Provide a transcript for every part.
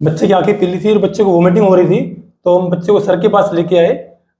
बच्चे की आंखें पीली थी और बच्चे को वोमिटिंग हो रही थी, तो हम बच्चे को सर के पास लेके आए।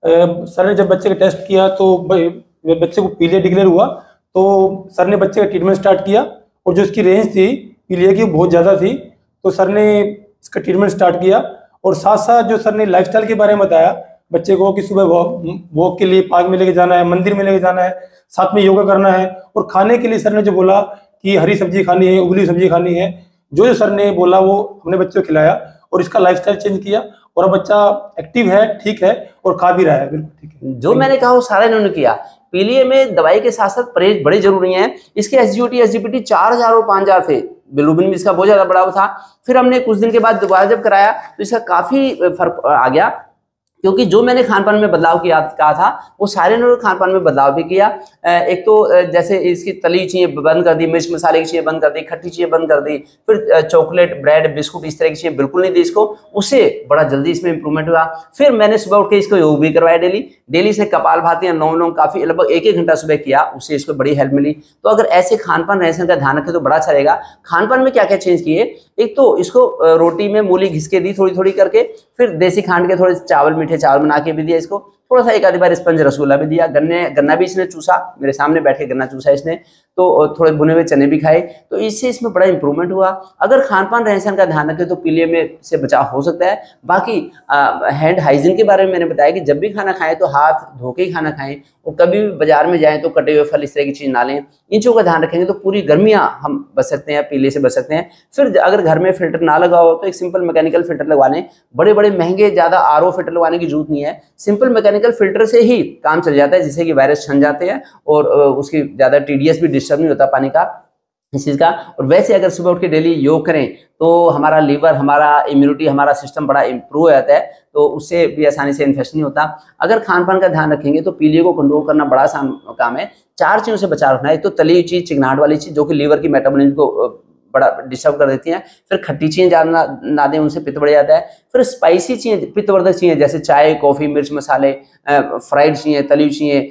सर ने जब बच्चे का टेस्ट किया तो बच्चे को पीलिया डिक्लेयर हुआ। तो सर ने बच्चे का ट्रीटमेंट स्टार्ट किया, और जो इसकी रेंज थी पीलिया की बहुत ज़्यादा थी, तो सर ने इसका ट्रीटमेंट स्टार्ट किया। और साथ साथ जो सर ने लाइफस्टाइल के बारे में बताया बच्चे को कि सुबह वॉक के लिए पार्क में लेके जाना है, मंदिर में लेके जाना है, साथ में योगा करना है। और खाने के लिए सर ने जो बोला कि हरी सब्जी खानी है, उबली सब्जी खानी है, जो जो सर ने बोला वो हमने बच्चे को खिलाया और इसका लाइफस्टाइल चेंज किया। और अब बच्चा एक्टिव है, ठीक है, और खा भी रहा है, बिल्कुल ठीक है। जो मैंने कहा वो सारा इन्होंने किया। पीलिए में दवाई के साथ साथ परहेज बड़े जरूरी हैं। इसके एसजीओटी एसजीपीटी 4000 और 5000 थे, बिलिरुबिन भी इसका बहुत ज्यादा बड़ा था। फिर हमने कुछ दिन के बाद दोबारा जब कराया तो इसका काफी फर्क आ गया, क्योंकि जो मैंने खान पान में बदलाव किया कहा था वो सारे इन्होंने खान पान में बदलाव भी किया। एक तो जैसे इसकी तली चीजें बंद कर दी, मिर्च मसाले की चीजें बंद कर दी, खट्टी चीजें बंद कर दी, फिर चॉकलेट ब्रेड बिस्कुट इस तरह की चीजें बिल्कुल नहीं दी इसको, उससे बड़ा जल्दी इसमें इंप्रूवमेंट हुआ। फिर मैंने सुबह उठ के इसको योग भी करवाया डेली से कपालभाति अनुलोम विलोम काफी लगभग 1-1 घंटा सुबह किया, उससे इसको बड़ी हेल्प मिली। तो अगर ऐसे खान पान रहन सहन का ध्यान रखें तो बड़ा अच्छा रहेगा। खान पान में क्या क्या चेंज किए, एक तो इसको रोटी में मूली घिस के दी थोड़ी थोड़ी करके, फिर देसी खांड के थोड़े चावल मीठे चावल बना के भी दिया इसको, थोड़ा सा एक आधी बार स्पंज रसगुल्ला भी दिया, गन्ना भी इसने चूसा, मेरे सामने बैठ के गन्ना चूसा इसने, तो थोड़े भुने हुए चने भी खाए, तो इससे इसमें बड़ा इंप्रूवमेंट हुआ। अगर खान पान रहन सहन का ध्यान रखें तो पीलिया में से बचाव हो सकता है। बाकी हैंड हाइजीन के बारे में मैंने बताया कि जब भी खाना खाएं तो हाथ धो के ही खाना खाएं, और कभी भी बाजार में जाएं तो कटे हुए फल इस तरह की चीज ना लें। इन चीजों का ध्यान रखेंगे तो पूरी गर्मियां हम बच सकते हैं, पीलिया से बच सकते हैं। फिर अगर घर में फिल्टर ना लगा हो तो एक सिंपल मैकेनिकल फिल्टर लगवा लें। बड़े बड़े महंगे ज्यादा आरओ फिल्टर लगवाने की जरूरत नहीं है, सिंपल मैकेनिकल फिल्टर से ही काम चल जाता है, जिससे कि वायरस छन जाते हैं और उसकी ज्यादा टीडीएस भी डिस्टर्ब नहीं होता पानी का इस चीज का। और वैसे अगर सुबह उठ के डेली योग करें तो हमारा लीवर, हमारा इम्यूनिटी, हमारा सिस्टम बड़ा इंप्रूव हो जाता है, तो उससे भी आसानी से इन्फेक्शन नहीं होता। अगर खान पान का ध्यान रखेंगे तो पीलिया को कंट्रोल करना बड़ा आसान काम है। 4 चीजों से बचाव रखना है, एक तो तली हुई चीज, चिकनाहट वाली चीज जो कि लीवर की मेटाबॉलिज्म को बड़ा डिस्टर्ब कर देती हैं। फिर खट्टी चीजें ज्यादा ना दें, उनसे पित्त बढ़ जाता है। फिर स्पाइसी चीजें, पित्तवर्धक चीजें जैसे चाय कॉफी मिर्च मसाले, फ्राइड चीजें, तली हुई चीजें,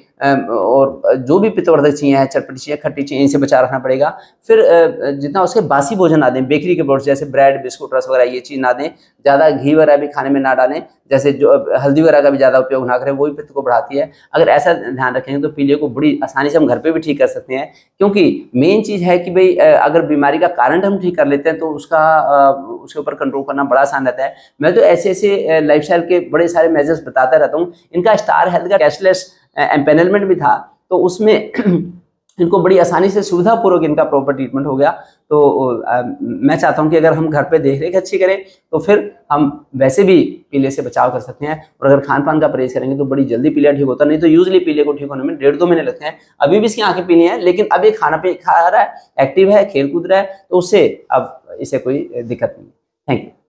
और जो भी पित्तवर्धक चीजें हैं, चटपटी चीजें, खट्टी चीजें, इनसे बचा रखना पड़ेगा। फिर जितना उसके बासी भोजन ना दें, बेकरी के प्रोडक्ट्स जैसे ब्रेड बिस्कुट रस वगैरह ये चीज ना दें। ज्यादा घी वगैरह भी खाने में ना डालें, जैसे जो हल्दी वगैरह का भी ज्यादा उपयोग ना करें, वो भी पित्त को बढ़ाती है। अगर ऐसा ध्यान रखेंगे तो पीलिया को बड़ी आसानी से हम घर पे भी ठीक कर सकते हैं। क्योंकि मेन चीज है कि भाई अगर बीमारी का कारण हम ठीक कर लेते हैं तो उसके ऊपर कंट्रोल करना बड़ा आसान रहता है। मैं तो ऐसे लाइफस्टाइल के बड़े सारे मेजर्स बताता रहता हूँ। इनका स्टार हेल्थ का कैशलेस एम्पेनलमेंट भी था, तो उसमें इनको बड़ी आसानी से सुविधापूर्वक इनका प्रॉपर ट्रीटमेंट हो गया। तो मैं चाहता हूं कि अगर हम घर पे देख रेख अच्छी करें तो फिर हम वैसे भी पीलिया से बचाव कर सकते हैं। और अगर खान पान का परहेज करेंगे तो बड़ी जल्दी पीलिया ठीक होता है। नहीं तो यूजली पीलिया को ठीक होने में 1.5-2 महीने लगते हैं। अभी भी इसकी आंखें पीली हैं, लेकिन अब ये खाना पे खा रहा है, एक्टिव है, खेल कूद रहा है, तो उससे अब इसे कोई दिक्कत नहीं है। Thank you.